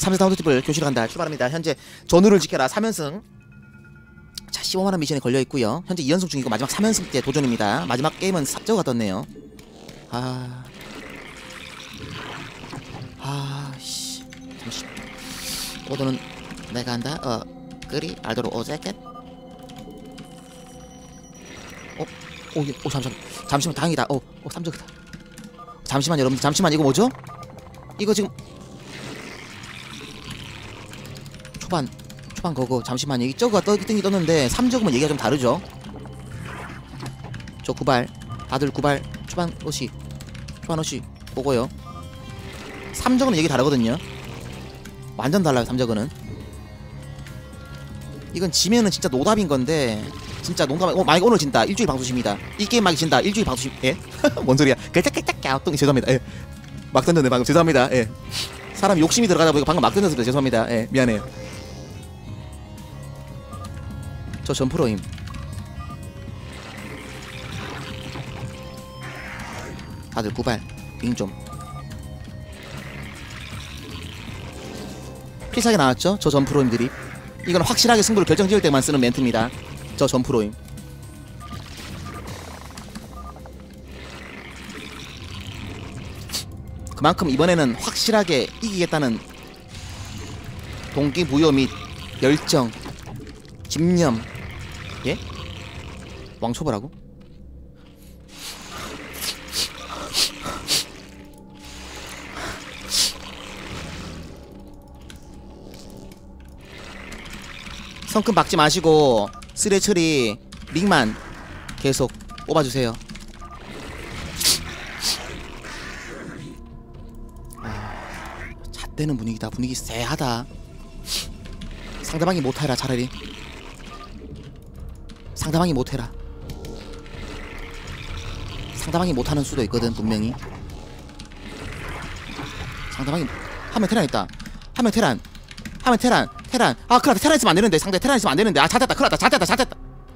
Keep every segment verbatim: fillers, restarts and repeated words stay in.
삼 세 다운로드팁을 교실을 간다. 출발합니다. 현재 전우를 지켜라 삼 연승. 자, 십오만 원 미션이 걸려있고요. 현재 이 연승 중이고 마지막 삼 연승 때 도전입니다. 마지막 게임은 삽저가 떴네요. 아... 아... 씨... 잠시... 오도는 내가 한다. 어... 끄리 알도로 오제켓. 어? 오, 오 잠시만 잠시만 다행이다. 어, 어 삼적이다. 잠시만 여러분들 잠시만. 이거 뭐죠? 이거 지금 초반 초반 거고 잠시만. 여기 저거가 떠, 뜬기 떴는데 삼적이면 얘기가 좀 다르죠. 저 구발 다들 구발 초반 옷이 초반 옷이 보고요. 삼적은 얘기 다르거든요. 완전 달라요 삼적은. 이건 지면은 진짜 노답인 건데 진짜 농담. 어, 만약 오늘 진다 일주일 방수십니다. 이 게임 만약 진다 일주일 방수십. 예? 뭔 소리야? 깨짝깨짝 갸우뚱이 죄송합니다. 예. 막 던졌네 방금. 죄송합니다. 예. 사람이 욕심이 들어가다 보니까 방금 막 던져서 그래. 죄송합니다. 예. 미안해요. 저 전프로임. 다들 구발 빙 좀. 필살기 나왔죠? 저 전프로임들이. 이건 확실하게 승부를 결정지을 때만 쓰는 멘트입니다. 저 전프로임. 그만큼 이번에는 확실하게 이기겠다는 동기부여 및 열정, 집념. 예? 왕초보라고? 성큼 박지 마시고 쓰레처리 링만 계속 뽑아주세요. 아, 잣대는 분위기다. 분위기 쎄하다. 상대방이 못해라. 차라리 상대방이 못해라. 상대방이 못하는 수도 있거든 분명히. 상대방이 하면 테란 있다. 하면 테란 하면 테란 테란. 아 큰일났다. 테란 있으면 안되는데. 상대 테란 있으면 안되는데. 아 잣됐다. 큰일났다. 잣됐다. 잣됐다.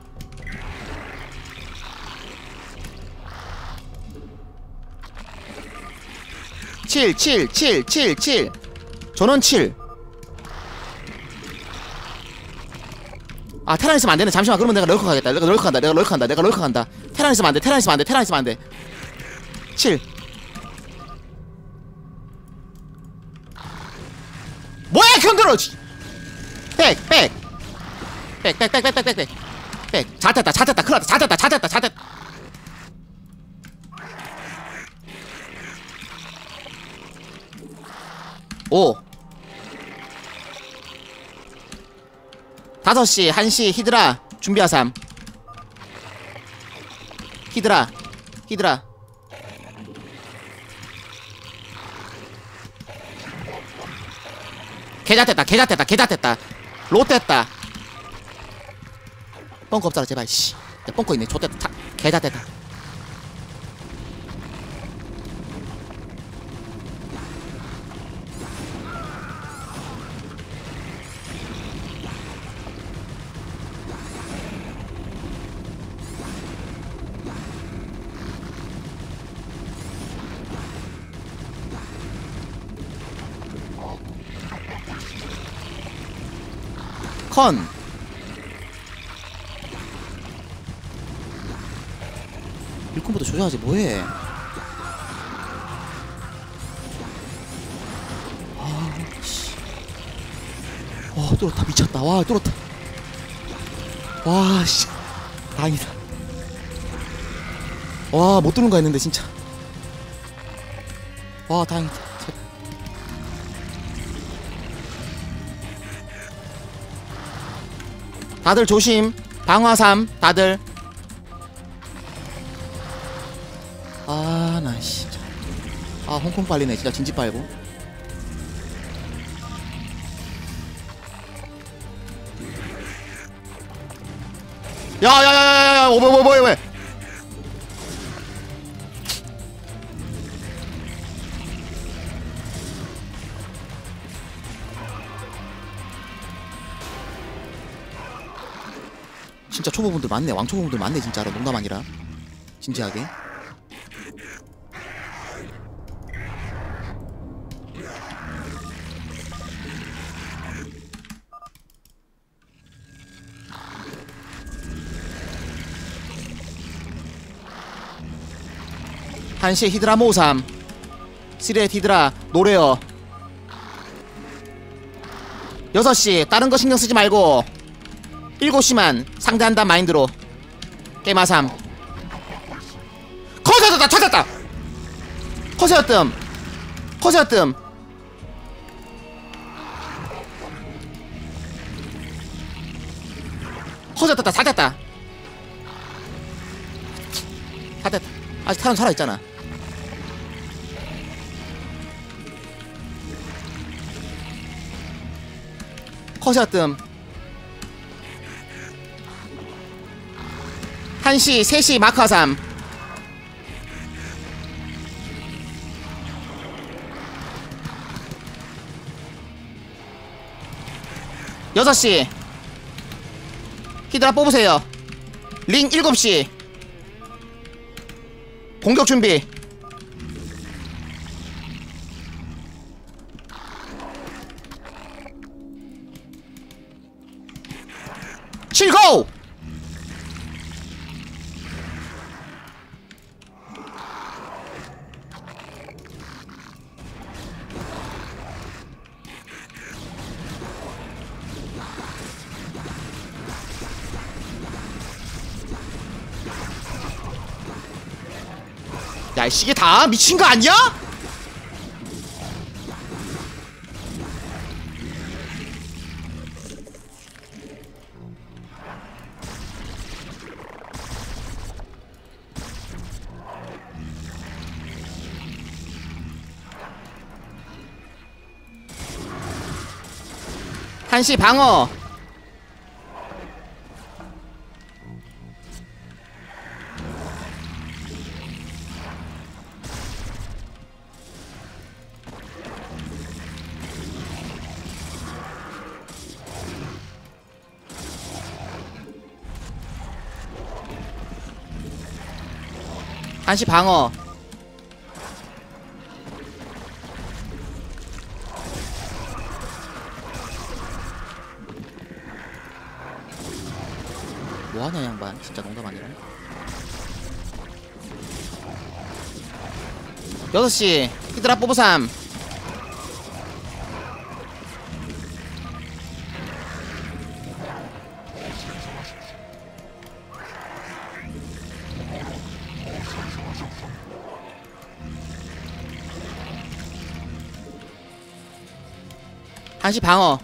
칠 칠 칠 칠 칠. 전원 칠. 아 테란 있으면 안되네. 잠시만. 그러면 내가 럴커 가겠다. 내가 럴커 간다. 내가 럴커 간다. 내가 럴커 간다. 테란 있으면 안돼. 테란 있으면 안돼. 테란 있으면 안돼. 칠. 뭐야 견들어. 백, 백, 백, 백, 백, 백, 백, 백, 백, 백. 잣됐다, 잣됐다, 큰일났다, 잣됐다, 잣됐다, 잣됐다. 오. 다섯 시, 한 시, 히드라 준비하삼. 히드라, 히드라. 개잣됐다, 개잣됐다, 개잣됐다. 롯됐다. 뻥커 없잖아 제발. 씨. 야, 뻥커 있네. 좆됐다. 개잣됐다. 컨. 일꾼부터 조져야지 뭐해. 아, 씨. 와, 뚫었다. 미쳤다. 와, 뚫었다. 와, 씨. 다행이다. 와, 못 뚫는 거 했는데, 진짜. 와, 다행이다. 다들 조심. 방화삼 다들. 아, 나 진짜. 아, 홍콩 빨리네. 진짜 진지 빨고. 야야야야야야. 뭐 뭐 뭐 왜? 진짜 초보분들 많네. 왕초보분들 많네 진짜로. 농담 아니라 진지하게. 한시에 히드라 모삼 쓰리에 히드라 노래요. 여섯 시 다른 거 신경 쓰지 말고 일곱 시만 상대한다 마인드로 게임하삼. 커세였다 찾았다. 커세였뜸 커세였뜸. 커세였다 살렸다 살렸다. 아직 타론 살아있잖아. 커세였뜸. 한시 세시 마카삼. 여섯시 히드라 뽑으세요. 링 일곱시 공격 준비. 칠고. 야, 이 시계 다 미친 거 아니야? 한시 방어. 한시 방어. 뭐하냐 양반. 진짜 농담 아니라. 여섯시 히드라 뽑으삼. 한시 방어.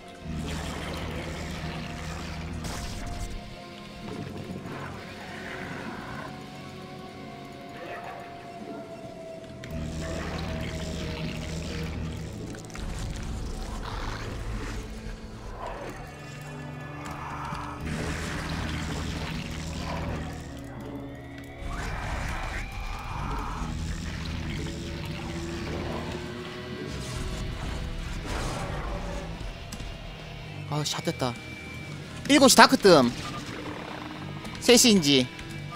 아, 샷 됐다. 일곱 시 다크 뜸. 세 시인지.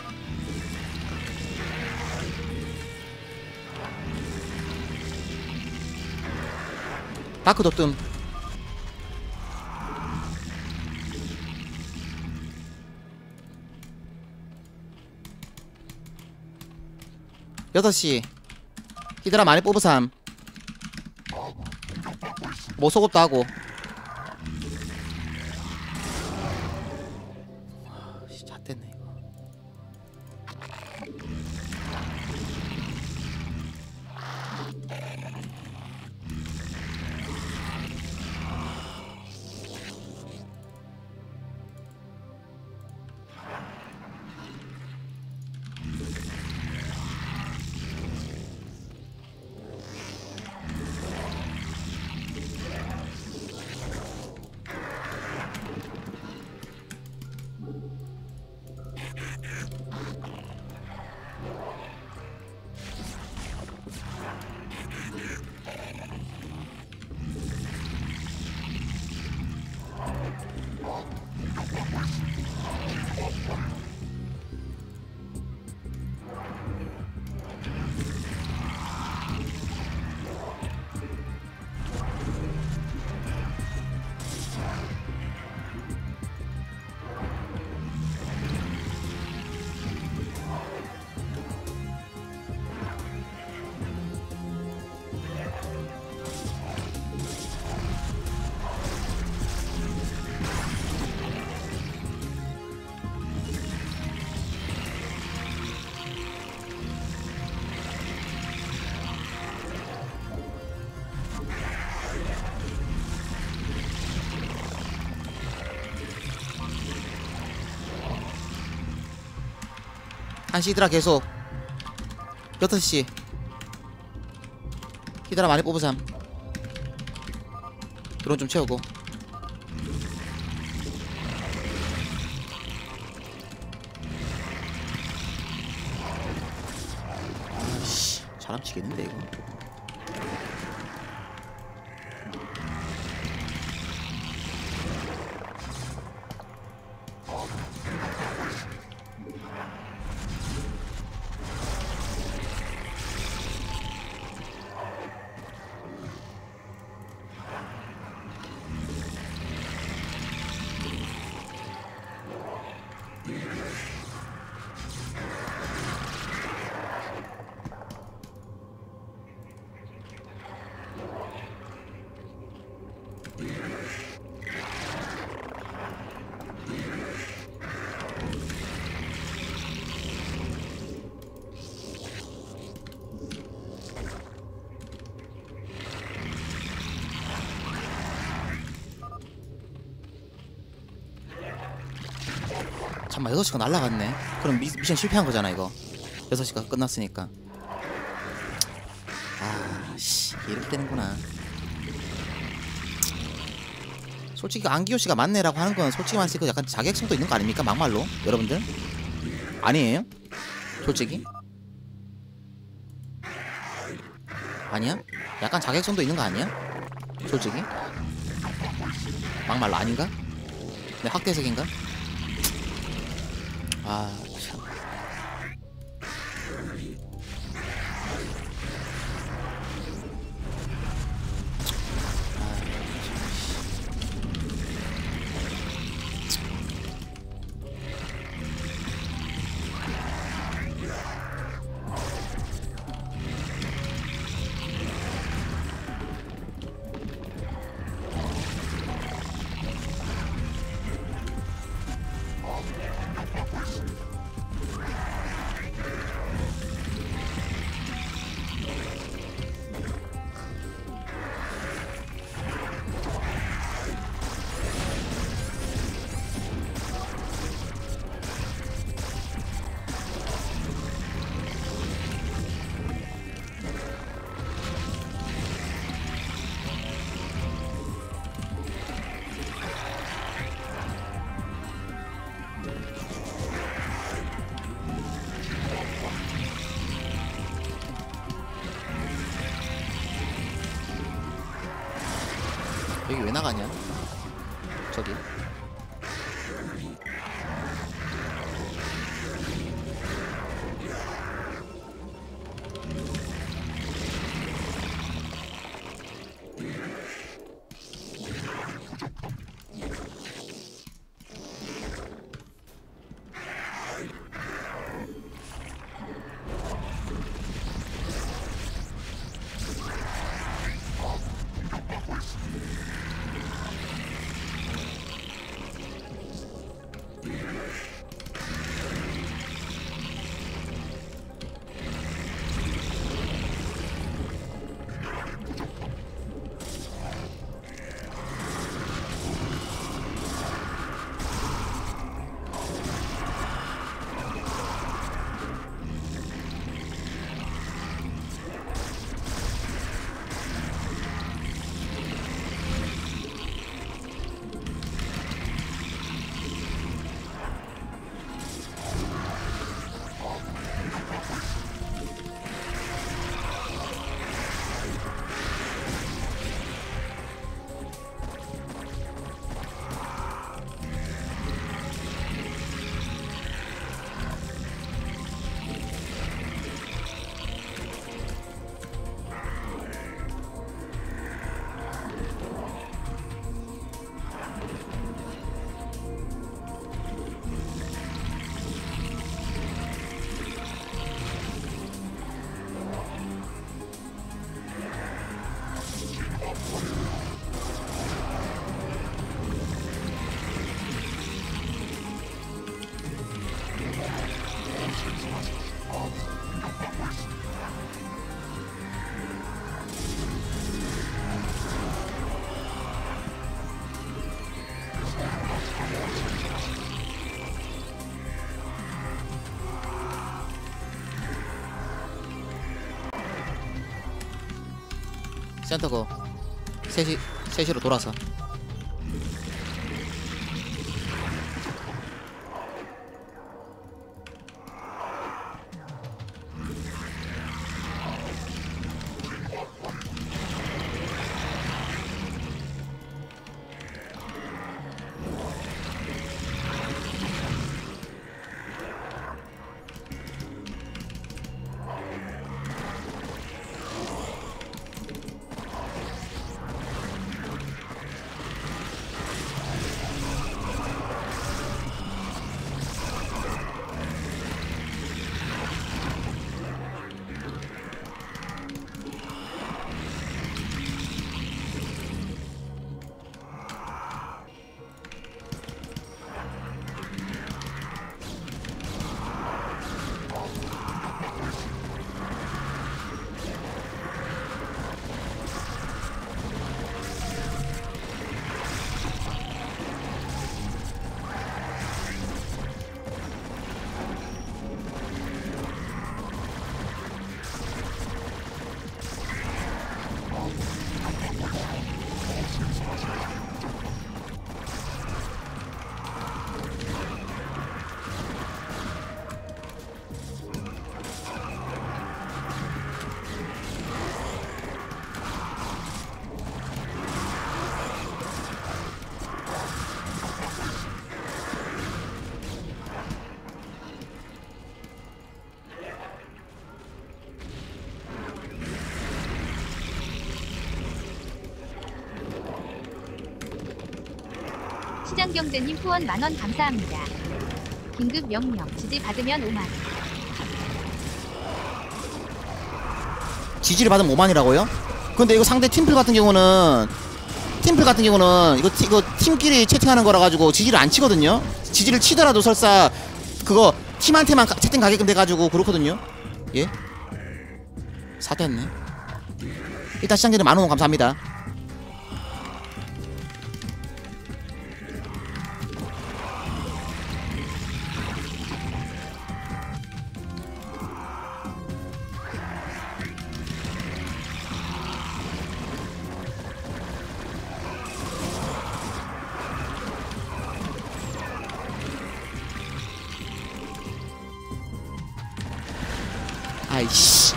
다크도 뜸. 여섯 시 히드라 많이 뽑으삼. 뭐 속옷도 하고. 됐네 이거. 한 시 히드라 계속. 여섯 시 히드라 많이 뽑으삼. 드론 좀 채우고. 아씨 사람 치겠는데 이거. 잠깐만 여섯 시가 날라갔네. 그럼 미, 미션 실패한 거잖아 이거. 여섯 시가 끝났으니까. 아씨 이렇게 되는구나. 솔직히 안기호씨가 맞네라고 하는 건 솔직히 말해서 그 약간 자격증도 있는 거 아닙니까? 막말로 여러분들? 아니에요? 솔직히? 아니야? 약간 자격증도 있는 거 아니야? 솔직히? 막말로 아닌가? 내 확대색인가? 아 참. 여기 왜 나가냐? 저기. 센터 거 셋이 셋시로 돌아서. 시장경제님 후원 만원 감사합니다. 긴급 명령 지지 받으면 오만. 지지를 받으면 오만이라고요? 근데 이거 상대 팀플 같은 경우는 팀플 같은 경우는 이거, 티, 이거 팀끼리 채팅하는 거라 가지고 지지를 안 치거든요. 지지를 치더라도 설사 그거 팀한테만 가, 채팅 가게끔 돼가지고 그렇거든요. 예? 사됐네. 일단 시장전에 만원 감사합니다. 아이씨.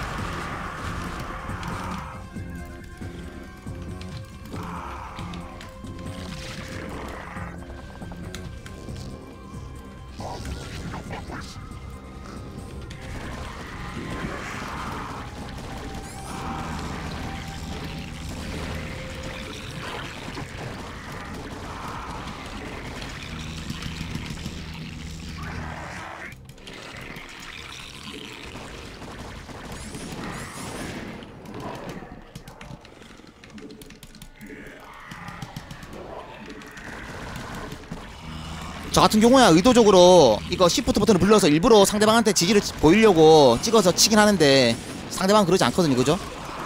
저 같은 경우야 의도적으로 이거 시프트 버튼을 눌러서 일부러 상대방한테 지지를 보이려고 찍어서 치긴 하는데 상대방은 그러지 않거든요. 그죠?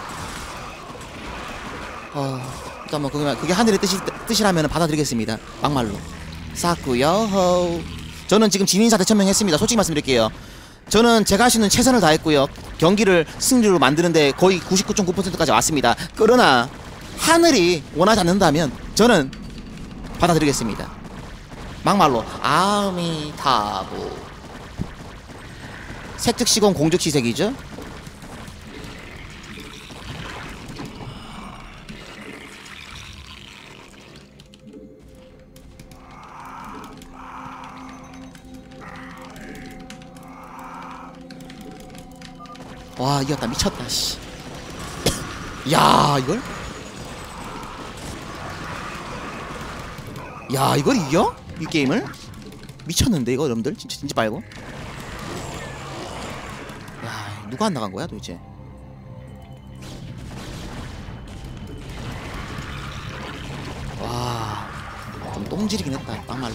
어, 일단 뭐 그게, 그게 하늘의 뜻이, 뜻이라면 받아들이겠습니다. 막말로 쌌구요. 저는 지금 진인사 대천명했습니다. 솔직히 말씀드릴게요. 저는 제가 할 수 있는 최선을 다했고요. 경기를 승리로 만드는데 거의 구십구 점 구 퍼센트까지 왔습니다. 그러나 하늘이 원하지 않는다면 저는 받아들이겠습니다. 막말로 아미타부. 색즉시공 공즉시색이죠. 와 이겼다. 미쳤다 씨. 야 이걸 야 이걸 이겨? 이 게임을? 미쳤는데 이거 여러분들? 진짜 진짜 말고. 야 누가 안 나간 거야 도대체? 와 좀 똥질이긴 했다 막말로.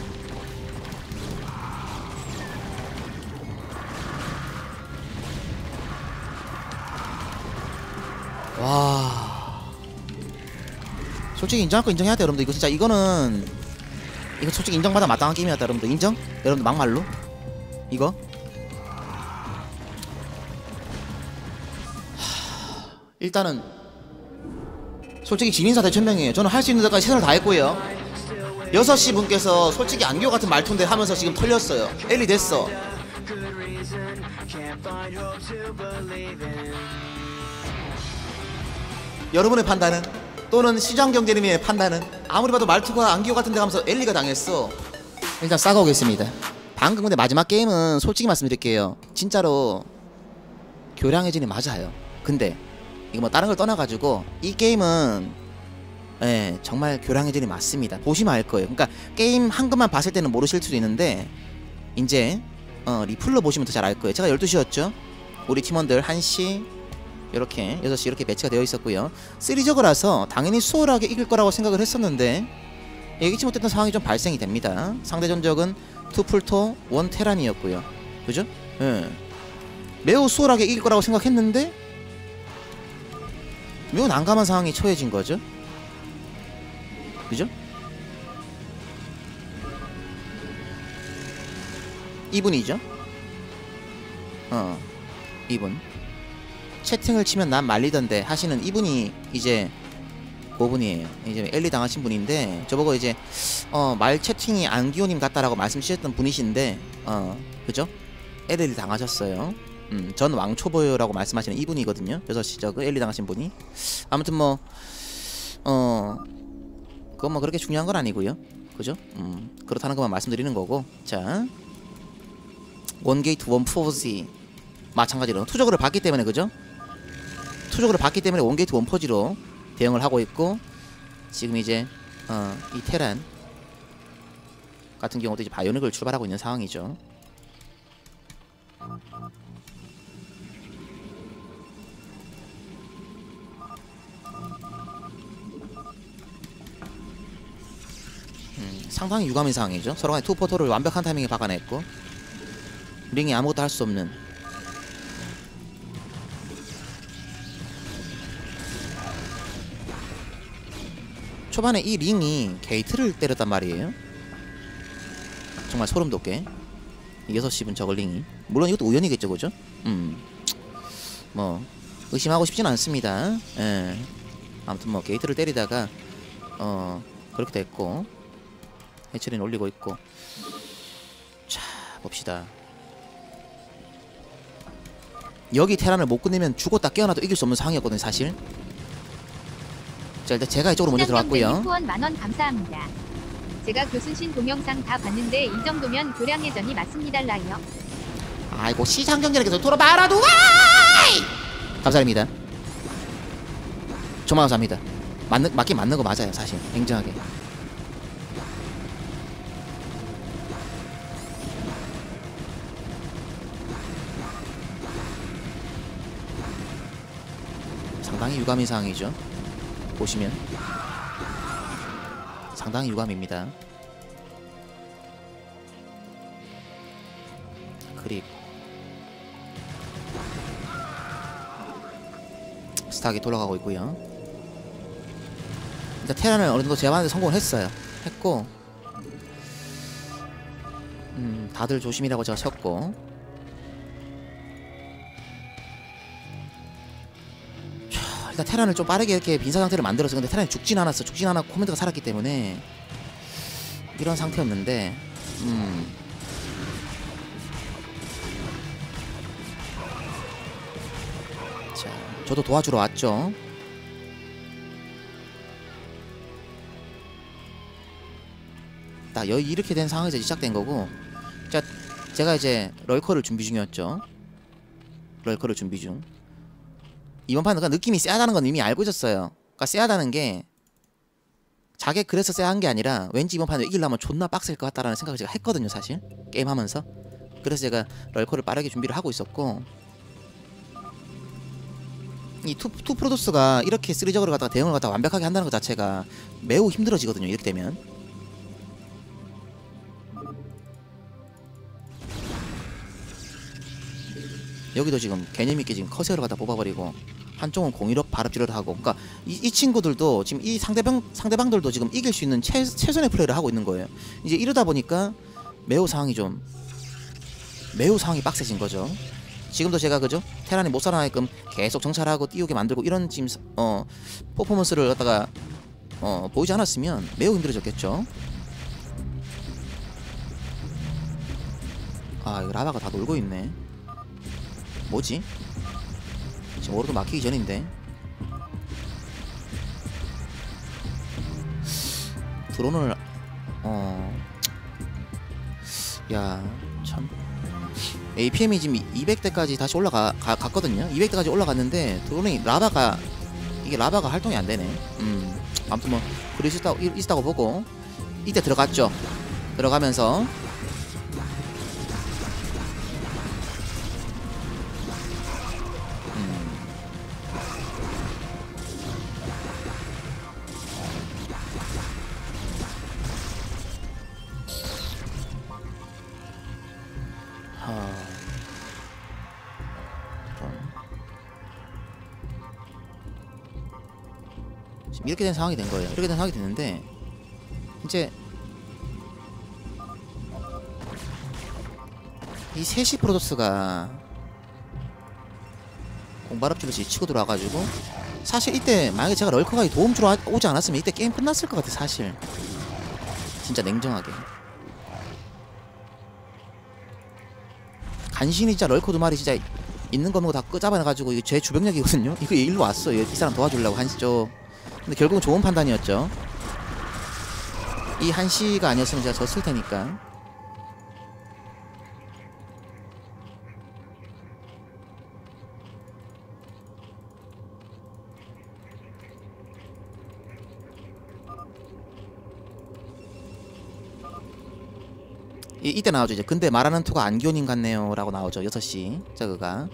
와 솔직히 인정할 거 인정해야 돼 여러분들. 이거 진짜 이거는 이거 솔직히 인정받아 마땅한 게임이었다 여러분들. 인정? 여러분들 막말로 이거 하... 일단은 솔직히 진인사 대천명이에요. 저는 할 수 있는 데까지 최선을 다했고요. 여섯 시 분께서 솔직히 안교 같은 말투인데 하면서 지금 털렸어요. 엘리 됐어. 여러분의 판단은? 또는 시장경제님의 판단은? 아무리 봐도 말투가 안교 같은 데 가면서 엘리가 당했어. 일단 싸가오겠습니다. 방금 근데 마지막 게임은 솔직히 말씀드릴게요. 진짜로 교량해진이 맞아요. 근데 이거 뭐 다른 걸 떠나가지고 이 게임은 예 정말 교량해진이 맞습니다. 보시면 알 거예요. 그러니까 게임 한것만 봤을 때는 모르실 수도 있는데 이제 어, 리플로 보시면 더 잘 알 거예요. 제가 열두 시였죠. 우리 팀원들 한 시 이렇게 여섯 시 이렇게 배치가 되어 있었고요. 쓰리저그라서 당연히 수월하게 이길 거라고 생각을 했었는데 예기치 못했던 상황이 좀 발생이 됩니다. 상대 전적은 투 풀토 원 테란이었고요. 그죠? 예. 매우 수월하게 이길 거라고 생각했는데 매우 난감한 상황이 처해진 거죠. 그죠? 이분이죠. 어, 이분. 채팅을 치면 난 말리던데 하시는 이분이 이제 그분이에요. 이제 엘리 당하신 분인데 저보고 이제 어, 말 채팅이 안기호님 같다라고 말씀 주셨던 분이신데 어, 그죠? 엘리 당하셨어요. 음, 전 왕초보요라고 말씀하시는 이분이거든요. 여섯 시 저그 엘리 당하신 분이. 아무튼 뭐 어, 그건 뭐 그렇게 중요한 건 아니고요. 그죠? 음, 그렇다는 것만 말씀드리는 거고. 자, 원게이트 원포지 마찬가지로 투저그를 봤기 때문에 그죠? 투저그를 봤기 때문에 원게이트 원포지로 대응을 하고 있고 지금 이제 어, 이 테란 같은 경우도 이제 바이오닉을 출발하고 있는 상황이죠. 음, 상당히 유감인 상황이죠. 서로 간에 투포토를 완벽한 타이밍에 박아냈고 링이 아무것도 할 수 없는 초반에 이 링이 게이트를 때렸단 말이에요. 정말 소름 돋게 여섯 시 분 저글링이. 물론 이것도 우연이겠죠 그죠? 음, 뭐 의심하고 싶진 않습니다. 예. 아무튼 뭐 게이트를 때리다가 어 그렇게 됐고 해처리는 올리고 있고. 자 봅시다. 여기 테란을 못 끝내면 죽었다 깨어나도 이길 수 없는 상황이었거든요 사실. 자 일단 제가 이쪽으로 먼저 들어왔고요. 후원 만원 감사합니다. 제가 교순신 동영상 다 봤는데 이 정도면 교량해전이 맞습니다. 라이어. 아이고 시장경제에서 돌아봐라 누가! 감사합니다. 정말 감사합니다. 맞는, 맞긴 맞는 거 맞아요 사실. 냉정하게. 상당히 유감인 상황이죠. 보시면 상당히 유감입니다. 그리고 스탁이 돌아가고 있고요. 일단 테란을 어느 정도 제압하는데 성공을 했어요. 했고 음 다들 조심이라고 제가 쳤고. 일단 테란을 좀 빠르게 이렇게 빈사 상태를 만들었어. 근데 테란이 죽진 않았어. 죽진 않았고 코맨드가 살았기 때문에 이런 상태였는데 음 자, 저도 도와주러 왔죠. 딱 여기 이렇게 된 상황에서 시작된 거고. 자, 제가 이제 럴커를 준비 중이었죠. 럴커를 준비 중. 이번 판은 그러니까 느낌이 쎄하다는 건 이미 알고 있었어요. 그러니까 쎄하다는 게 자기 그래서 쎄한 게 아니라 왠지 이번 판을 이기려면 존나 빡셀 것 같다라는 생각을 제가 했거든요 사실 게임하면서. 그래서 제가 럴커를 빠르게 준비를 하고 있었고 이 투, 투 프로토스가 이렇게 쓰리저그를 갖다가 대응을 갖다가 완벽하게 한다는 것 자체가 매우 힘들어지거든요 이렇게 되면. 여기도 지금 개념있게 지금 커세어를 갖다 뽑아버리고 한쪽은 공일업 바람질을 하고. 그러니까 이, 이 친구들도 지금 이 상대방 상대방들도 지금 이길 수 있는 최, 최선의 플레이를 하고 있는 거예요. 이제 이러다 보니까 매우 상황이 좀 매우 상황이 빡세진 거죠. 지금도 제가 그죠? 테란이 못 살아나게끔 계속 정찰하고 띄우게 만들고 이런 지금 어 퍼포먼스를 갖다가 어 보이지 않았으면 매우 힘들어졌겠죠. 아 이거 라바가 다 놀고 있네. 뭐지? 지금 오로도 막히기 전인데. 드론을 어... 야 참 에이피엠이 지금 이백 대까지 다시 올라가 가, 갔거든요. 이백 대까지 올라갔는데 드론이 라바가 이게 라바가 활동이 안 되네. 음 아무튼 뭐 그럴 수 있다고, 있다고 보고 이때 들어갔죠. 들어가면서 지금 이렇게 된 상황이 된 거예요. 이렇게 된 상황이 됐는데 이제 이 셋시 프로토스가 공발업주를 치고 들어와가지고 사실 이때 만약에 제가 럴커가 도움 주러 오지 않았으면 이때 게임 끝났을 것 같아. 사실 진짜 냉정하게 간신히 진짜 럴커 두 마리 진짜 있는 거 없는 거 다 끄잡아내가지고 이거 제 주병력이거든요. 이거 일로 왔어. 이 사람 도와주려고 한시죠. 근데 결국은 좋은 판단이었죠. 이 한시가 아니었으면 제가 졌을 테니까. 이, 이때 나오죠. 이제 근데 말하는 투가 안기호님 같네요 라고 나오죠. 여섯 시 저그가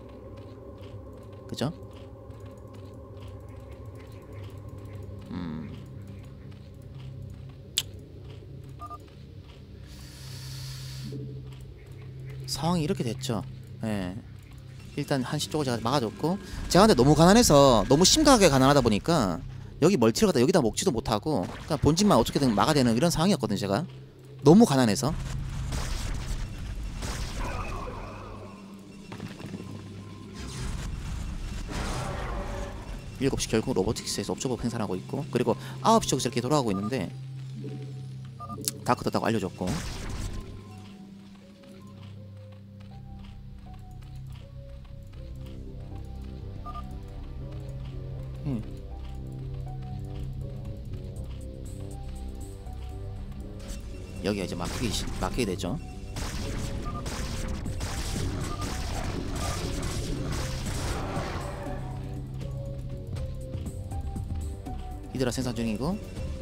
그죠? 음. 상황이 이렇게 됐죠. 예. 일단 한시 쪽을 제가 막아줬고 제가 근데 너무 가난해서 너무 심각하게 가난하다 보니까 여기 멀티를 갖다 여기다 먹지도 못하고 그냥 본진만 어떻게든 막아대는 이런 상황이었거든요. 제가 너무 가난해서. 일곱 시 결국 로보틱스에서 옵저버 생산하고 있고 그리고 아홉 시 쪽에서 이렇게 돌아가고 있는데 다크 떴다고 알려줬고 음. 여기가 이제 막히기, 막히게 되죠. 히드라 생산 중이고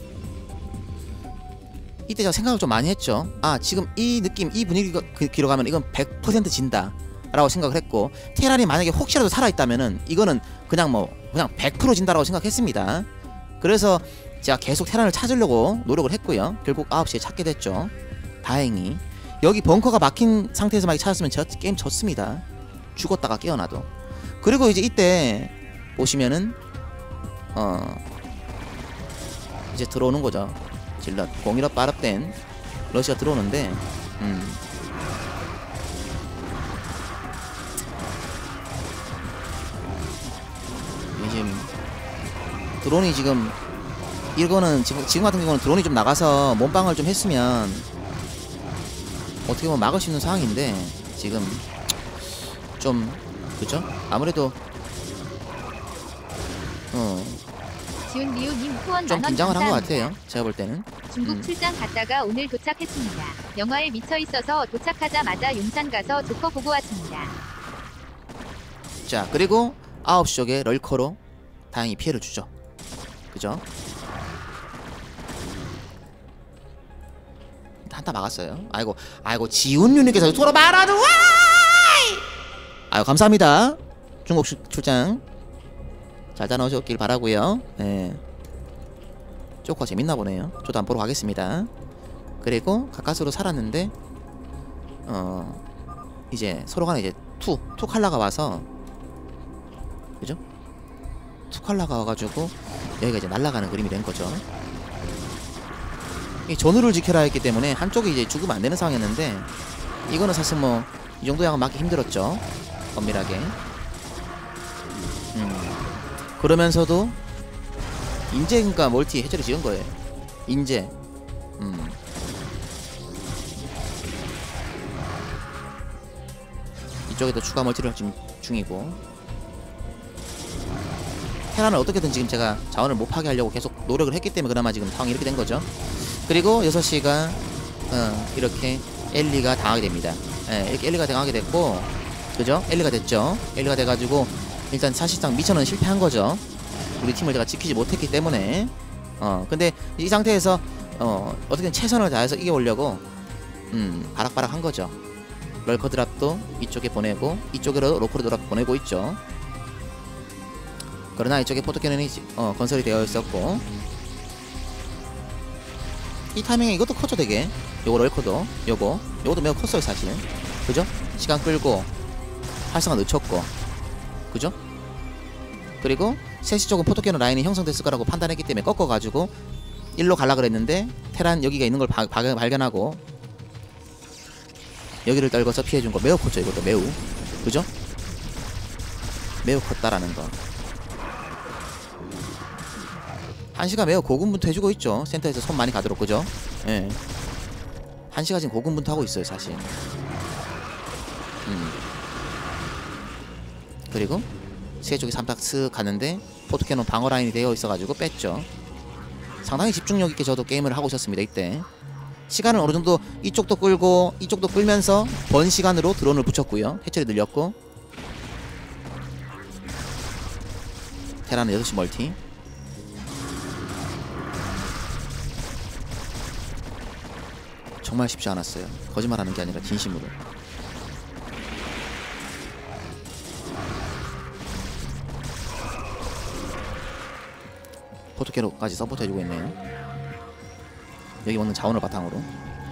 이때 제가 생각을 좀 많이 했죠. 아 지금 이 느낌 이 분위기가 그 길어 가면 이건 백 퍼센트 진다 라고 생각을 했고 테란이 만약에 혹시라도 살아있다면은 이거는 그냥 뭐 그냥 백 퍼센트 진다라고 생각했습니다. 그래서 제가 계속 테란을 찾으려고 노력을 했고요. 결국 아홉 시에 찾게 됐죠. 다행히 여기 벙커가 막힌 상태에서 막 찾았으면 저 게임 졌습니다. 죽었다가 깨어나도. 그리고 이제 이때 보시면은 어 이제 들어오는 거죠. 질럿 공일업 발업된 러시아 들어오는데 음. 지금 드론이 지금 이거는 지금, 지금 같은 경우는 드론이 좀 나가서 몸빵을 좀 했으면 어떻게 보면 막을 수 있는 상황인데 지금 좀 그죠? 아무래도 어 지훈 리우님 후원 좀 만원 긴장을 한 것 감사합니다. 같아요. 제가 볼 때는. 중국 음. 출장 갔다가 오늘 도착했습니다. 영화에 미쳐 있어서 도착하자마자 용산 가서 조커 보고 왔습니다. 자 그리고 아홉 시 쪽에 럴커로 다행히 피해를 주죠. 그죠? 한타 막았어요. 아이고 아이고 지훈유님께서 돌아 말아줘. 아유 감사합니다. 중국 출, 출장 잘 다녀오셨길 바라고요. 네. 쪼커 재밌나 보네요. 저도 한번 보러 가겠습니다. 그리고 가까스로 살았는데 어 이제 서로 간에 이제 투, 투 칼라가 와서 그죠? 투 칼라가 와가지고 여기가 이제 날아가는 그림이 된 거죠. 이 전우를 지켜라 했기 때문에 한쪽이 이제 죽으면 안 되는 상황이었는데 이거는 사실 뭐 이 정도 양은 막기 힘들었죠. 엄밀하게. 음. 그러면서도 인제 그러니까 멀티 해처리 지은 거예요. 인제. 음. 이쪽에도 추가 멀티를 지금 중이고. 테란을 어떻게든 지금 제가 자원을 못 파게 하려고 계속 노력을 했기 때문에 그나마 지금 상황이 이렇게 된 거죠. 그리고 여섯 시가 어, 이렇게 엘리가 당하게 됩니다. 예, 이렇게 엘리가 당하게 됐고, 그죠? 엘리가 됐죠. 엘리가 돼가지고 일단 사실상 미션은 실패한 거죠. 우리 팀을 제가 지키지 못했기 때문에. 어 근데 이 상태에서 어 어떻게든 최선을 다해서 이겨오려고 음 바락바락 한 거죠. 럴커 드랍도 이쪽에 보내고 이쪽으로 로컬 드랍 보내고 있죠. 그러나 이쪽에 포토캐논이 어, 건설이 되어 있었고, 이 타이밍에 이것도 컸죠 되게. 요거 럴커도 요거 요것도 매우 컸어요 사실은. 그죠? 시간 끌고 활성화 늦췄고, 그죠? 그리고 셋시 쪽은 포토캐논 라인이 형성됐을 거라고 판단했기 때문에 꺾어가지고 일로 갈라 그랬는데 테란 여기가 있는 걸 바, 바, 발견하고 여기를 떨궈서 피해준 거 매우 컸죠. 이것도 매우. 그죠? 매우 컸다라는 거. 한시가 매우 고군분투 해주고 있죠. 센터에서 손 많이 가도록. 그죠? 예. 한시가 지금 고군분투 하고 있어요 사실. 음. 그리고 세 쪽이 삼탁 쓱 가는데 포토캐논 방어 라인이 되어 있어가지고 뺐죠. 상당히 집중력 있게 저도 게임을 하고 있었습니다 이때. 시간을 어느 정도 이쪽도 끌고 이쪽도 끌면서 번 시간으로 드론을 붙였고요. 해처리 늘렸고. 테라는 여섯 시 멀티. 정말 쉽지 않았어요. 거짓말하는 게 아니라 진심으로. 포토캐논까지 서포트 해주고 있네요. 여기 먹는 자원을 바탕으로.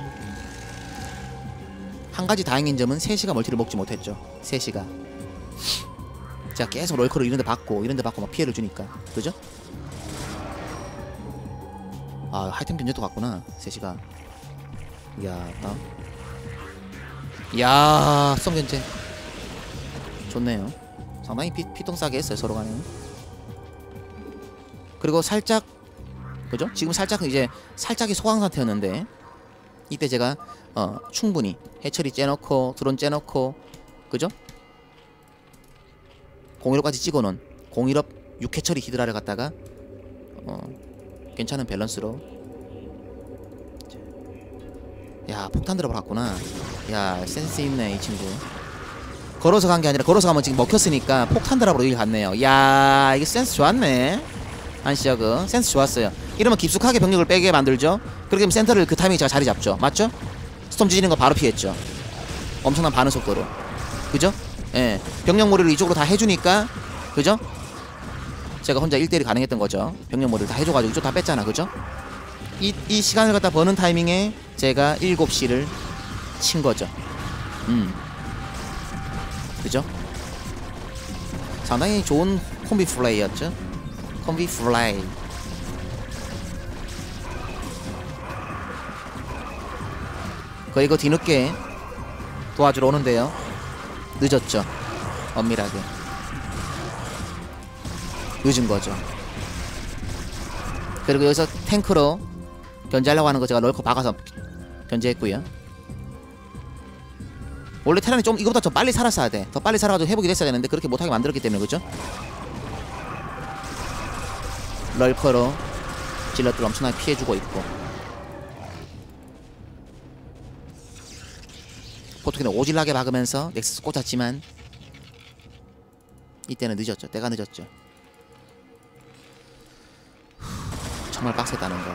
한 가지 다행인 점은 세 시가 멀티를 먹지 못했죠. 세 시가 제가 계속 럴커를 이런데 받고 이런데 받고 막 피해를 주니까. 그죠? 아 하이템 견제도 갔구나 세 시가. 이야 딱. 이야 썸 견제 좋네요. 상당히 피, 피똥 싸게 했어요 서로 간에. 그리고 살짝, 그죠? 지금 살짝 이제 살짝이 소강 상태였는데 이때 제가 어 충분히 해처리 째놓고 드론 째놓고, 그죠? 공일업까지 찍어놓은 공일업 육 해처리 히드라를 갖다가 어 괜찮은 밸런스로. 야 폭탄 들어갔구나. 야 센스 있네 이 친구. 걸어서 간 게 아니라 걸어서 가면 지금 먹혔으니까 폭탄 드랍으로 여기 갔네요. 야 이게 센스 좋았네 한시저그. 센스 좋았어요. 이러면 깊숙하게 병력을 빼게 만들죠. 그렇게 되면 센터를 그 타이밍에 제가 자리 잡죠. 맞죠? 스톰 지지는 거 바로 피했죠. 엄청난 반응 속도로. 그죠? 예. 병력 몰이를 이쪽으로 다 해주니까, 그죠? 제가 혼자 일 대 일이 가능했던 거죠. 병력 몰이를 다 해줘가지고 이쪽 다 뺐잖아. 그죠? 이, 이 시간을 갖다 버는 타이밍에 제가 일곱 시를 친 거죠. 음. 그죠? 상당히 좋은 콤비 플레이였죠. 콤비 플레이. 그리고 뒤늦게 도와주러 오는데요. 늦었죠. 엄밀하게 늦은 거죠. 그리고 여기서 탱크로 견제하려고 하는 거 제가 럴커 박아서 견제했고요. 원래 테란이 좀 이거보다 더 빨리 살았어야 돼. 더 빨리 살아가지고 회복이 됐어야 되는데 그렇게 못하게 만들었기 때문에. 그죠? 럴커로 질럿들 엄청나게 피해주고 있고, 포토키는 오질나게 박으면서 넥서스 꽂았지만 이때는 늦었죠. 때가 늦었죠. 정말 빡셌다는 거.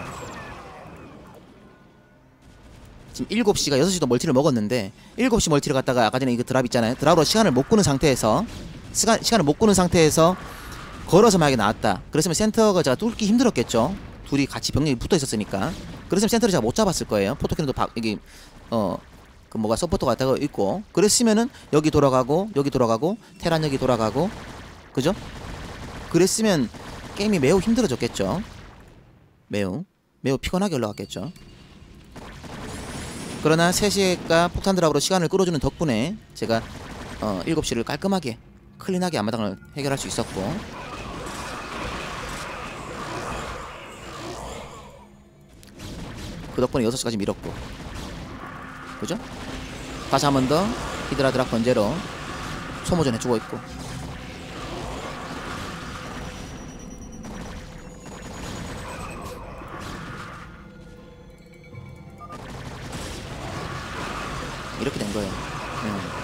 지금 일곱 시가 여섯 시도 멀티를 먹었는데 일곱 시 멀티를 갖다가 아까 전에 이거 드랍 있잖아요. 드랍으로 시간을 못 끄는 상태에서 시간, 시간을 못 끄는 상태에서 걸어서 만약에 나왔다. 그랬으면 센터가 제가 뚫기 힘들었겠죠. 둘이 같이 병력이 붙어 있었으니까. 그랬으면 센터를 제가 못 잡았을 거예요. 포토캐논도 박, 여기 어 그 뭐가 서포터가 갖다가 있고, 그랬으면은 여기 돌아가고 여기 돌아가고 테란 여기 돌아가고, 그죠? 그랬으면 게임이 매우 힘들어졌겠죠. 매우 매우 피곤하게 올라갔겠죠. 그러나 세 시가 폭탄 드랍으로 시간을 끌어주는 덕분에 제가 어 일곱 시를 깔끔하게 클린하게 앞마당을 해결할 수 있었고, 그 덕분에 여섯 시까지 밀었고, 그죠? 다시 한 번 더 히드라 드랍 번제로 소모전 해주고 있고, 이렇게 된 거예요. 음.